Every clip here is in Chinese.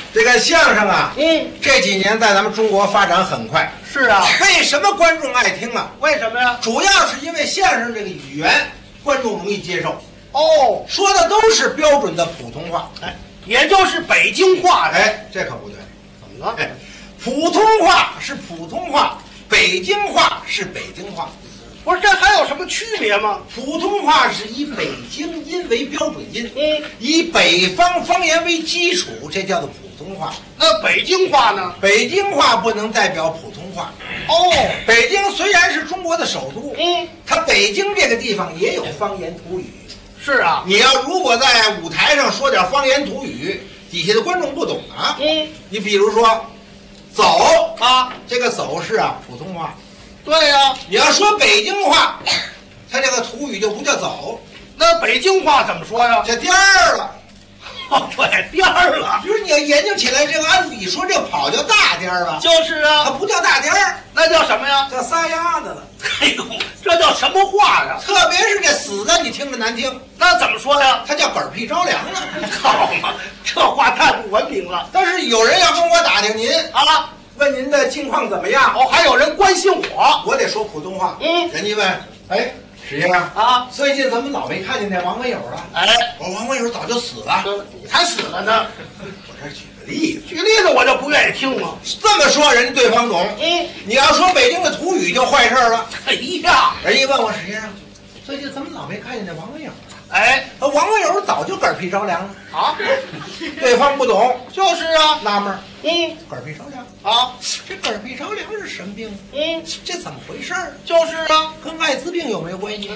这个相声啊，这几年在咱们中国发展很快。 是啊， 为什么观众爱听啊？ 为什么呀？ 主要是因为相声这个语言，观众容易接受。 哦， 说的都是标准的普通话。 哎，也就是北京话。 哎，这可不对。 怎么了？ 哎，普通话是普通话，北京话是北京话。 不是，这还有什么区别吗？ 普通话是以北京音为标准音，以北方方言为基础，这叫做普通话。 那北京话呢？ 北京话不能代表普通话。 哦， 北京虽然是中国的首都，它北京这个地方也有方言土语。 是啊， 你要如果在舞台上说点方言土语，底下的观众不懂啊。你比如说，走啊，这个走是啊普通话。 对呀， 你要说北京话，它这个土语就不叫走， 那北京话怎么说呀？ 叫颠儿了。 哦，对，颠儿了。 就是你要研究起来，这个按理说这个跑叫大颠儿了， 就是啊， 它不叫大颠儿， 那叫什么呀？ 叫撒丫子了。 哎呦，这叫什么话呀？ 特别是这死的，你听着难听， 那怎么说呀？ 它叫嗝屁着凉了。 好嘛，这话太不文明了。 但是有人要跟我打听您啊， 问您的近况怎么样？ 哦，还有人关心我， 我得说普通话。人家问，哎，石先生啊， 最近怎么老没看见那王文友了？ 哎， 我说王文友早就死了。 你才死了呢。 我这举个例子， 举例子我就不愿意听了。 这么说人对方懂。你要说北京的土语就坏事了。 哎呀， 人家问我石先生，最近怎么老没看见那王文友了？ 哎， 王文友早就嗝屁着凉了啊！ 对方不懂， 就是啊， 纳闷儿， 嗝屁着凉啊， 这嗝屁着凉是什么病？这怎么回事儿？ 就是啊， 跟艾滋病有没有关系？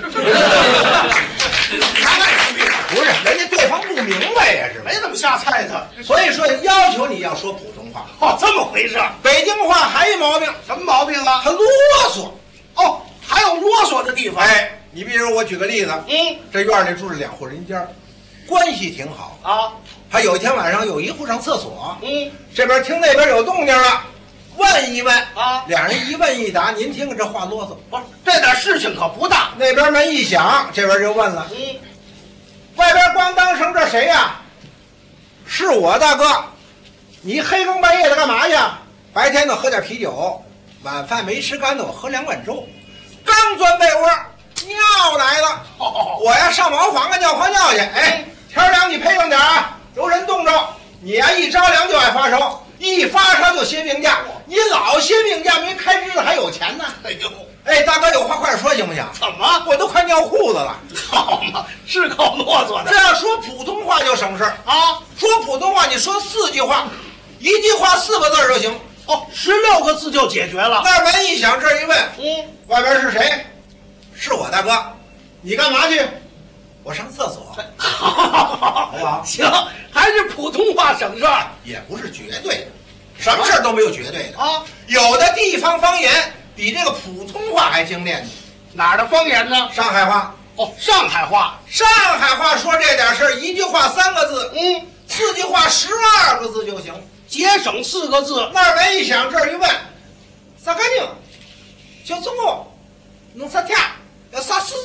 看艾滋病不是，人家对方不明白呀，是吧？ 没那么下菜的， 所以说要求你要说普通话。 哦，这么回事。 北京话还有毛病， 什么毛病啊？ 它啰嗦。 哦，还有啰嗦的地方。 哎，你比如我举个例子，这院里住着2户人家，关系挺好啊。 他有一天晚上有一户上厕所，这边听那边有动静了，问一问啊，俩人一问一答，您听这话啰嗦， 不是这点事情可不大。 那边门一响，这边就问了，外边咣当声这谁呀？是我大哥，你黑更半夜的干嘛去？白天呢喝点啤酒，晚饭没吃干的我喝2碗粥，刚钻被窝尿来了，我呀上茅房啊尿泡尿去。哎，天凉你配合点啊，有人冻着你呀一着凉就爱发烧，一发烧就歇病假，你老歇病假没开支子还有钱呢。 哎呦， 哎，大哥有话快说行不行？ 怎么？ 我都快尿裤子了。 好嘛，是够啰嗦的。 这要说普通话就省事啊， 说普通话你说4句话，一句话4个字就行。 哦，16个字就解决了。 那门一响，这一问，外边是谁？是我大哥，你干嘛去？我上厕所。好不好？ 行，还是普通话省事儿， 也不是绝对的，什么事儿都没有绝对的啊。 有的地方方言比这个普通话还精炼呢。 哪儿的方言呢？ 上海话。 哦，上海话。 上海话说这点事儿，一句话3个字，4句话12个字就行， 节省4个字。 那门一响，这儿一问，啥干净？小中午弄啥天？要啥事？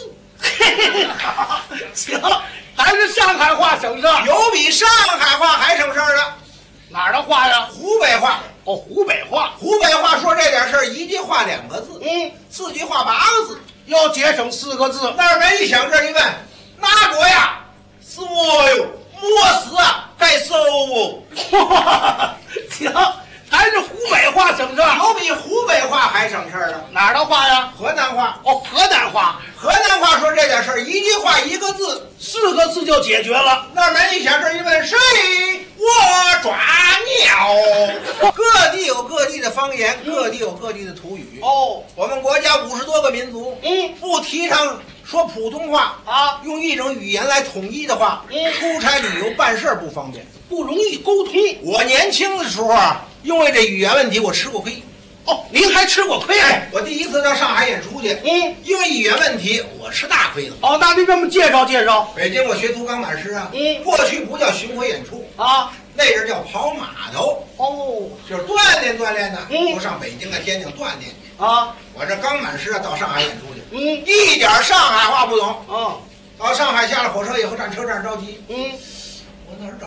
行，还是上海话省事儿。 有比上海话还省事儿的。 哪儿的话呀？ 湖北话。 哦，湖北话。 湖北话说这点事儿，一句话2个字，4句话8个字， 要节省4个字。 那儿门一响，这儿一问，哪国呀？是我哟，没事啊，该收哦。 行，还是湖北话省事儿。 有比湖北话还省事儿的。 哪儿的话呀？ 河南话。 哦，河南话。 河南话说这点事儿，一句话1个字 ，4个字就解决了。 那门一响，这一问，谁？我抓鸟。各地有各地的方言，各地有各地的土语。 哦， 我们国家50多个民族，不提倡说普通话啊， 用一种语言来统一的话，出差旅游办事不方便， 不容易沟通。 我年轻的时候啊，因为这语言问题，我吃过亏。 哦，您还吃过亏？ 哎，我第一次到上海演出去，因为语言问题，我吃大亏了。 哦，那您这么介绍介绍。 北京我学徒钢板师啊，过去不叫巡回演出啊， 那阵叫跑码头。 哦， 就是锻炼锻炼的，都上北京啊、天津锻炼去啊。 我这钢板师啊，到上海演出去，一点上海话不懂。到上海下了火车以后，站车站着急，我哪儿找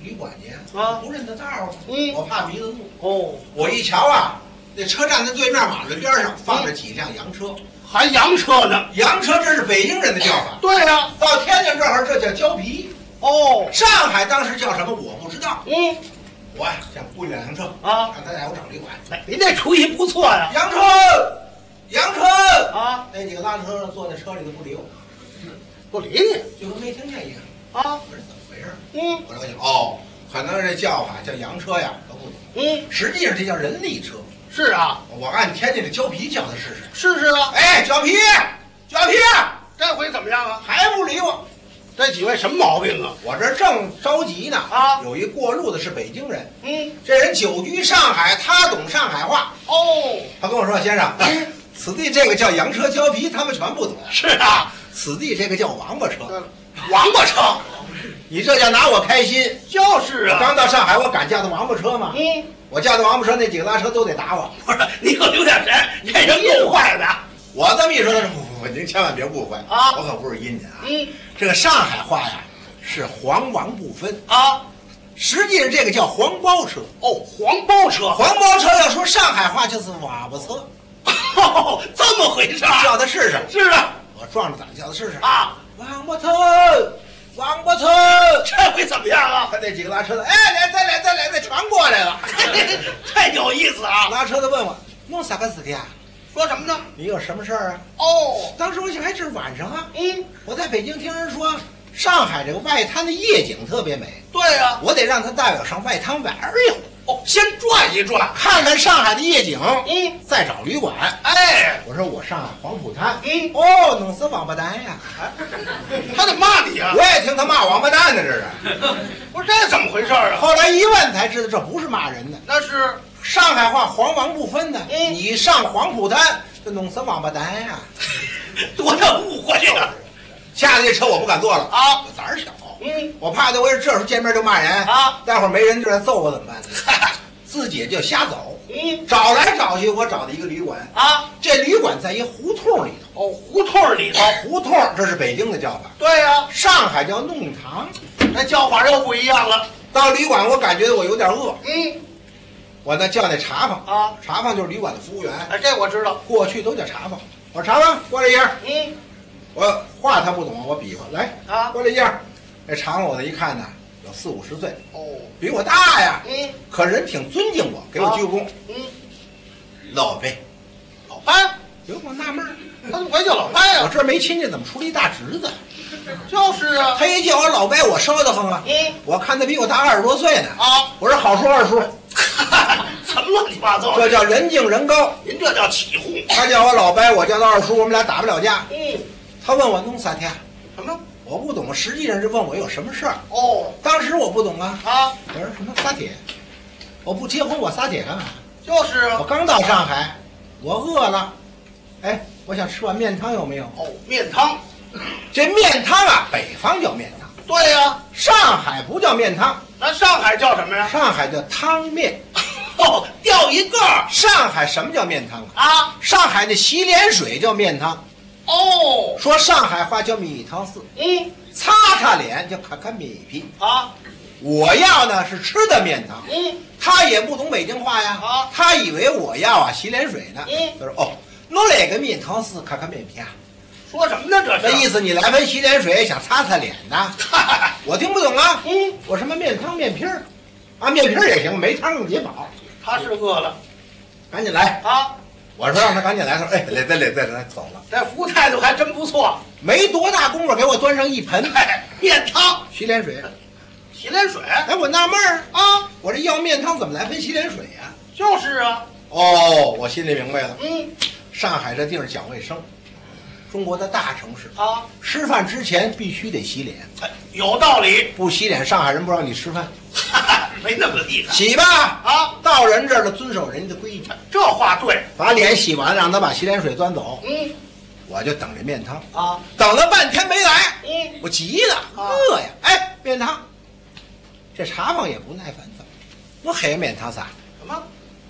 旅馆去啊不认得道啊。 嗯我怕鼻子怒。 哦， 我一瞧啊，那车站的对面马路边上放着几辆洋车， 还洋车呢？ 洋车这是北京人的叫法。 对呀、 到天津这儿这叫胶皮。 哦， 上海当时叫什么我不知道。 嗯我呀想雇一辆洋车啊， 让他带我找旅馆。 您这主意不错呀。 洋车，洋车啊， 那几个拉车的坐在车里头不理我， 不理你就跟没听见一样。 啊。 我说怎么回事？ 嗯我了解哦，可能这叫法叫洋车呀，都不懂。 嗯， 实际上这叫人力车。 是啊， 我按天津的胶皮叫他试试。 试试啊。 哎，胶皮，胶皮， 这回怎么样啊？ 还不理我。 这几位什么毛病啊？ 我这正着急呢啊有一过路的是北京人， 嗯， 这人久居上海，他懂上海话。 哦， 他跟我说：“先生，此地这个叫洋车胶皮，他们全不懂。 是啊， 此地这个叫王八车， 王八车， 你这叫拿我开心。 就是啊。 刚到上海，我敢叫他王八车吗？ 嗯， 我叫他王八车，那几个拉车都得打我。 不是，你可留点神，这人够坏的。 我这么一说，他说不，您千万别误会啊我可不是阴您啊。 嗯这个上海话呀是黄王不分， 啊， 实际上这个叫黄包车。 哦，黄包车， 黄包车要说上海话就是瓦巴车， 哦，这么回事儿。 叫他试试。 是啊， 我壮着胆叫他试试。 啊， 王八车，王八车。 这回怎么样啊？ 他那几个拉车的，哎，再来，全过来了。 太有意思啊！ 拉车的问我弄啥个事的啊？ 说什么呢？ 你有什么事儿啊？ 哦， 当时我想，哎，这是晚上啊。 嗯， 我在北京听人说，上海这个外滩的夜景特别美， 对呀、 我得让他带我上外滩玩一会儿， 哦，先转一转。 看看上海的夜景， 嗯， 再找旅馆。 哎， 我说我上海黄浦滩， 嗯哦，弄死王八蛋呀！ 他怎么骂你呀、 我也听他骂王八蛋呢，这是。 不是这怎么回事啊？ 后来一问才知道，这不是骂人的， 那是上海话黄王不分的。 嗯你上黄浦滩就弄死王八蛋呀！ 多大误会呀、 下了这车我不敢坐了啊我胆儿小， 嗯， 我怕他我这时候见面就骂人啊， 待会儿没人就来揍我怎么办呢？自己就瞎走， 嗯找来找去，我找到一个旅馆。 啊， 这旅馆在一胡同里头， 哦，胡同里头。 胡同这是北京的叫法， 对呀、 上海叫弄堂。 那叫法又不一样了。 到旅馆，我感觉我有点饿， 嗯我呢叫那茶房啊， 茶房就是旅馆的服务员， 哎，这我知道。 过去都叫茶房。我说茶房过来一样， 嗯我话他不懂，我比划来啊， 过来一样。这茶房我一看呢，有40-50岁， 哦， 比我大呀， 嗯可人挺尊敬我，给我鞠个躬。 嗯， 老辈， 老白， 有我纳闷儿， 他怎么会叫老白呀？ 我这儿没亲戚，怎么出了一大侄子？ 就是啊。 他一叫我老伯，我烧得慌啊！ 嗯我看他比我大20多岁呢。 啊， 我说好叔二叔， 什么乱七八糟的？ 这叫人敬人高。 您这叫起哄。 他叫我老伯，我叫他二叔，我们俩打不了架。 嗯， 他问我弄啥天， 什么？ 我不懂，实际上是问我有什么事儿。 哦当时我不懂啊， 啊， 我说什么撒铁？我不结婚，我撒铁干嘛？ 就是啊。 我刚到上海，我饿了，哎，我想吃碗面汤，有没有？ 哦，面汤。 这面汤啊，北方叫面汤， 对呀、 上海不叫面汤， 咱上海叫什么呀？ 上海叫汤面。 哦，掉一个儿上海什么叫面汤啊？ 啊。 上海的洗脸水叫面汤， 哦， 说上海话叫米汤丝， 嗯擦擦脸叫看看米皮。 啊， 我要呢是吃的面汤， 嗯他也不懂北京话呀， 啊他以为我要啊洗脸水呢。 嗯他说哦，弄来个面汤丝看看面皮啊， 说什么呢？这是那意思你来盆洗脸水想擦擦脸呢？我听不懂啊。 嗯， 我什么面汤面皮儿，啊面皮儿也行，没汤更解饱， 他是饿了赶紧来。 啊。 我说让他赶紧来，他说哎来走了。 这服务态度还真不错。 没多大功夫，给我端上一盆哎，面汤、 洗脸水。 洗脸水哎，我纳闷儿， 啊， 我这要面汤怎么来盆洗脸水呀、 就是啊。 哦，我心里明白了， 嗯上海这地儿讲卫生，中国的大城市， 啊， 吃饭之前必须得洗脸， 哎有道理。 不洗脸上海人不让你吃饭。 没那么厉害洗吧， 啊。 到人这儿了遵守人家的规矩， 这话对。 把脸洗完，让他把洗脸水端走， 嗯我就等这面汤， 啊， 等了半天没来， 嗯我急了，饿呀！哎，面汤，这茶房也不耐烦，怎么我还有面汤啥？ 什么？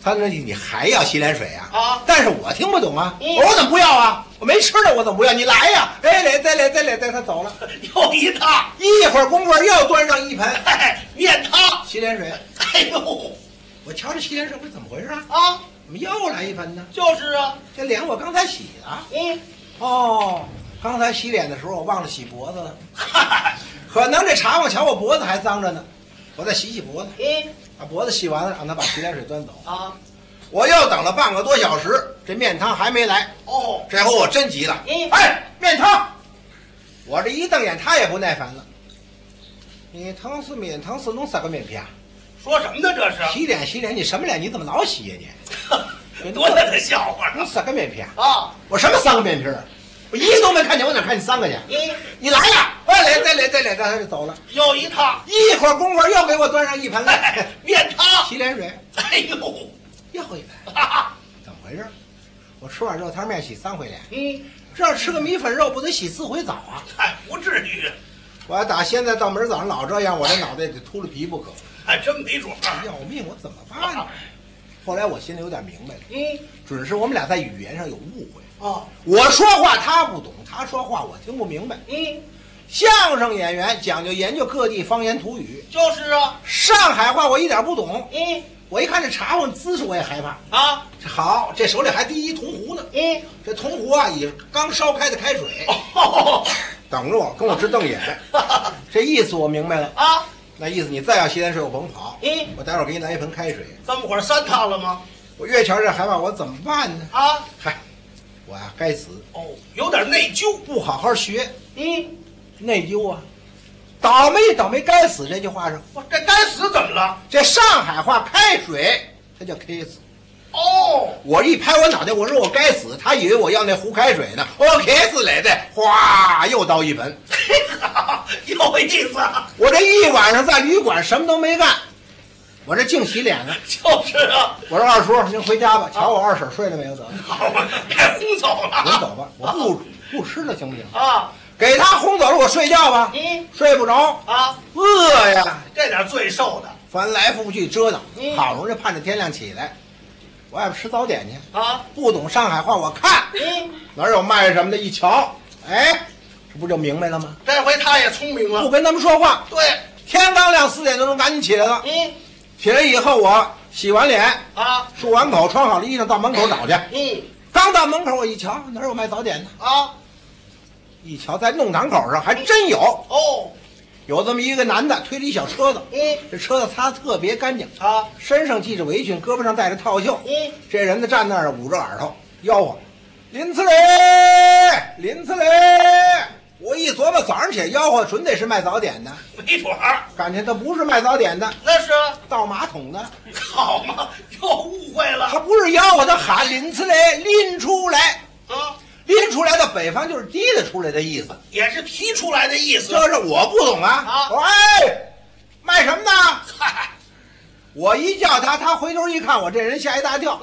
他说你还要洗脸水啊？ 啊！ 但是我听不懂啊，我怎么不要啊？我没吃的，我怎么不要？你来呀！哎，再来，他走了。 又一趟， 一会儿功夫又端上一盆面汤洗脸水。 哎呦， 我瞧这洗脸水，我怎么回事啊？ 啊， 怎么又来一盆呢？ 就是啊， 这脸我刚才洗了。哦，刚才洗脸的时候我忘了洗脖子了。可能这茶房瞧我脖子还脏着呢，我再洗脖子。把脖子洗完了，让他把洗脸水端走啊！ 我又等了半个多小时，这面汤还没来。 哦， 这回我真急了。哎，面汤！我这一瞪眼，他也不耐烦了。面汤是面汤是弄3个面片。 说什么呢？这是洗脸，你什么脸？你怎么老洗呀你？ 多大的笑话弄3个面片啊！ 我什么3个面片啊？我一个都没看见，我哪看见3个去？你来呀！再来，他就走了。 又一趟， 一会儿功夫又给我端上一盆来面汤洗脸水。 哎呦， 又一盆，怎么回事？我吃碗肉汤面洗3回脸。这要吃个米粉肉，不得洗4回澡啊？ 还不至于。 我要打现在到明儿早上老这样，我这脑袋得秃了皮不可。 还真没准儿。 要命，我怎么办呢？后来我心里有点明白了。准是我们俩在语言上有误会。我说话他不懂，他说话我听不明白。相声演员讲究研究各地方言土语。 就是啊， 上海话我一点不懂。我一看这茶房姿势我也害怕啊。 好，这手里还提一铜壶呢。这铜壶啊，也刚烧开的开水。等着我，跟我直瞪眼。这意思我明白了啊。那意思你再要洗脸水我甭跑。我待会儿给你来一盆开水。 这么会儿3趟了吗？ 我越瞧这害怕，我怎么办呢？ 啊， 嗨，我呀该死。 有点内疚， 不好好学。内疚啊，倒霉该死这句话上。 这该死怎么了？ 这上海话开水，它叫开死。我一拍我脑袋，我说我该死，他以为我要那壶开水呢。我开死来的，哗，又倒一盆。 有意思。 我这一晚上在旅馆什么都没干，我这净洗脸呢。 就是啊。 我说二叔，您回家吧，瞧我二婶睡了没有？走。 好吧，该轰走了。 您走吧，我不吃了，行不行？ 啊。 给他轰走了，我睡觉吧。睡不着啊， 饿呀。 这点罪受的， 翻来覆去折腾，好容易盼着天亮起来。外边吃早点去啊！ 不懂上海话，我看哪有卖什么的，一瞧，哎，这不就明白了吗？ 这回他也聪明了， 不跟他们说话。 对， 天刚亮4点多钟，赶紧起来了。起来以后我洗完脸啊， 漱完口，穿好了衣裳，到门口找去。刚到门口，我一瞧，哪有卖早点的啊？一瞧，在弄堂口上还真有。有这么一个男的推着一小车子，这车子擦特别干净啊，身上系着围裙，胳膊上戴着套袖，这人呢站那儿捂着耳朵吆喝：“林次雷，林次雷！”我一琢磨，早上起来吆喝，准得是卖早点的， 没准儿， 感情他不是卖早点的， 那是倒马桶的。 好嘛，又误会了。 他不是吆喝，他喊林次雷，拎出来啊。 拎出来的北方就是提了出来的意思， 也是提出来的意思。 就是我不懂啊！我说哎，卖什么呢？我一叫他，他回头一看，我这人吓一大跳。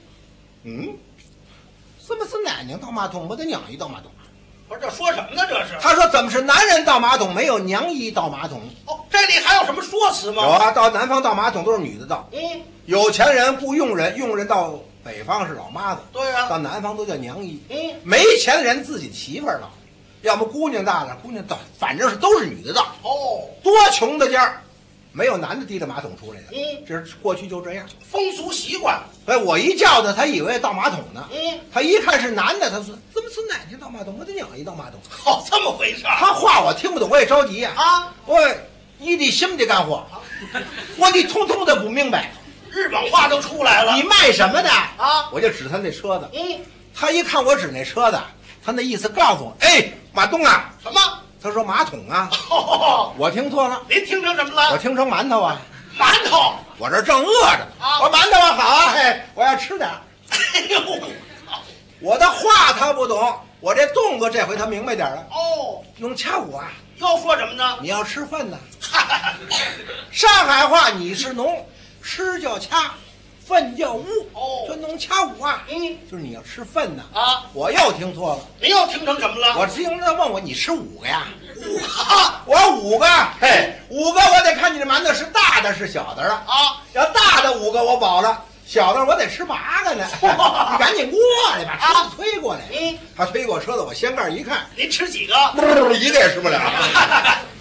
怎么是男人倒马桶，没得娘一倒马桶？ 不是这说什么呢？这是？ 他说怎么是男人倒马桶，没有娘一倒马桶？ 这里还有什么说辞吗？ 有啊，到南方倒马桶都是女的倒。有钱人雇佣人，佣人到北方是老妈子， 对啊， 到南方都叫娘姨。没钱的人自己媳妇儿倒，要么姑娘大点，姑娘倒，反正是都是女的倒。多穷的家儿，没有男的提着马桶出来的。这是过去就这样， 风俗习惯。 哎，我一叫他，他以为倒马桶呢。他一看是男的，他说怎么是男的倒马桶，我的娘一倒马桶。 这么回事。 他话我听不懂，我也着急呀。我你的什么的干活，我的通通的不明白。 日本话都出来了。 你卖什么的啊？我就指他那车子。他一看我指那车子，他那意思告诉我，哎，马东啊。 什么？ 他说马桶啊。我听错了。 您听成什么了？ 我听成馒头啊。 馒头？ 我这正饿着呢。我馒头啊好啊，嘿，我要吃点。 哎呦， 我的话他不懂，我这动作这回他明白点了。用掐我啊。 要说什么呢？ 你要吃饭呢。上海话你是农，吃叫掐，粪叫污。这农掐五啊，就是你要吃粪呢啊。我又听错了。 您又听成什么了？ 我听他问我你吃5个呀 ？5个？ 我5个。嘿，5个我得看你的馒头是大的是小的啊。要大的5个我饱了， 小的我得吃8个呢。你赶紧过来把车子推过来。他推过车子，我掀盖一看， 您吃几个？ 一个也吃不了。